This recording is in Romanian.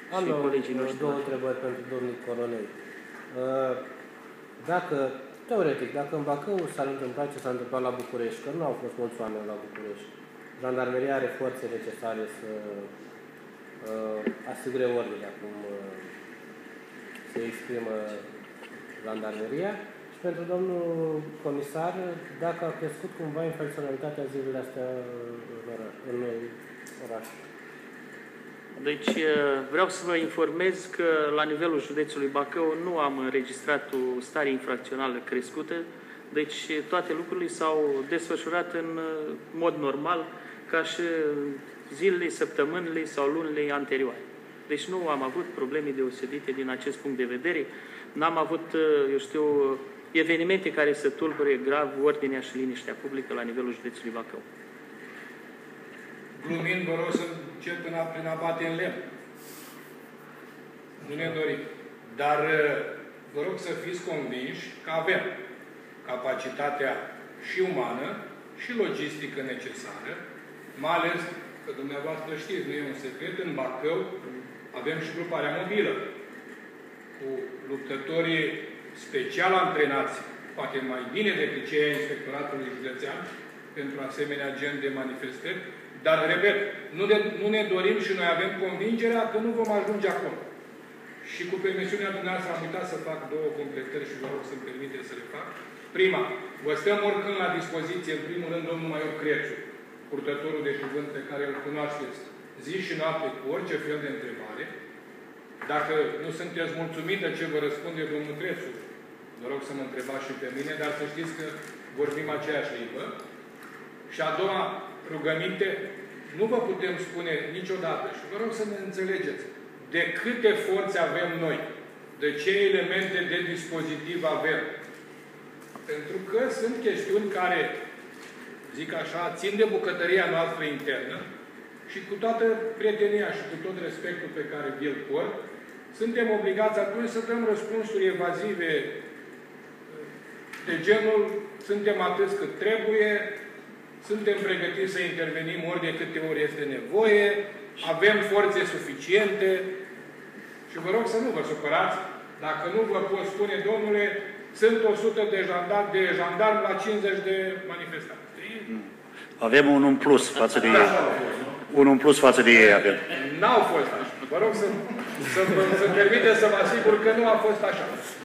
și colegii noștri. Două întrebări pentru domnul colonel. Dacă, teoretic, dacă în Bacău s-ar întâmpla ce s-a întâmplat la București, că nu au fost mulți oameni la București, jandarmeria are forțe necesare să asigure ordinea, cum se exprimă jandarmeria. Și pentru domnul comisar, dacă a crescut cumva infracționalitatea zilele astea în oraș. Deci vreau să vă informez că la nivelul județului Bacău nu am înregistrat o stare infracțională crescută, deci toate lucrurile s-au desfășurat în mod normal, ca și zilele, săptămânile sau lunile anterioare. Deci nu am avut probleme deosebite din acest punct de vedere, n-am avut, eu știu, evenimente care să tulbure grav ordinea și liniștea publică la nivelul județului Bacău. Glumind, vă rog să încep prin a bate în lemn. Nu ne dorim. Dar vă rog să fiți convinși că avem capacitatea și umană și logistică necesară, mai ales că dumneavoastră știți, nu e un secret, în Bacău avem și gruparea mobilă, cu luptătorii special antrenați, poate mai bine decât cei ai Inspectoratului Județean, pentru asemenea gen de manifestări. Dar, repet, nu ne dorim și noi avem convingerea că nu vom ajunge acolo. Și cu permisiunea dumneavoastră am uitat să fac două completări și vă rog să-mi permite să le fac. Prima, vă stăm oricând la dispoziție, în primul rând, domnul Maior Crețu, purtătorul de cuvânt pe care îl cunoașteți zi și noapte cu orice fel de întrebare. Dacă nu sunteți mulțumit de ce vă răspunde domnul Crețu, vă rog să mă întrebați și pe mine, dar să știți că vorbim aceeași limbă. Și a doua rugăminte, nu vă putem spune niciodată, și vă rog să ne înțelegeți, de câte forțe avem noi, de ce elemente de dispozitiv avem. Pentru că sunt chestiuni care, zic așa, țin de bucătăria noastră internă și cu toată prietenia și cu tot respectul pe care vi-l port, suntem obligați atunci să dăm răspunsuri evazive de genul, suntem atât cât trebuie, suntem pregătiți să intervenim ori de câte ori este nevoie, avem forțe suficiente și vă rog să nu vă supărați dacă nu vă pot spune, domnule, sunt 100 de jandarmi la 50 de manifestanți. Avem unul în plus față de ei. Unul în plus față de ei avem. N-au fost așa. Vă rog să-mi permite să vă asigur că nu a fost așa.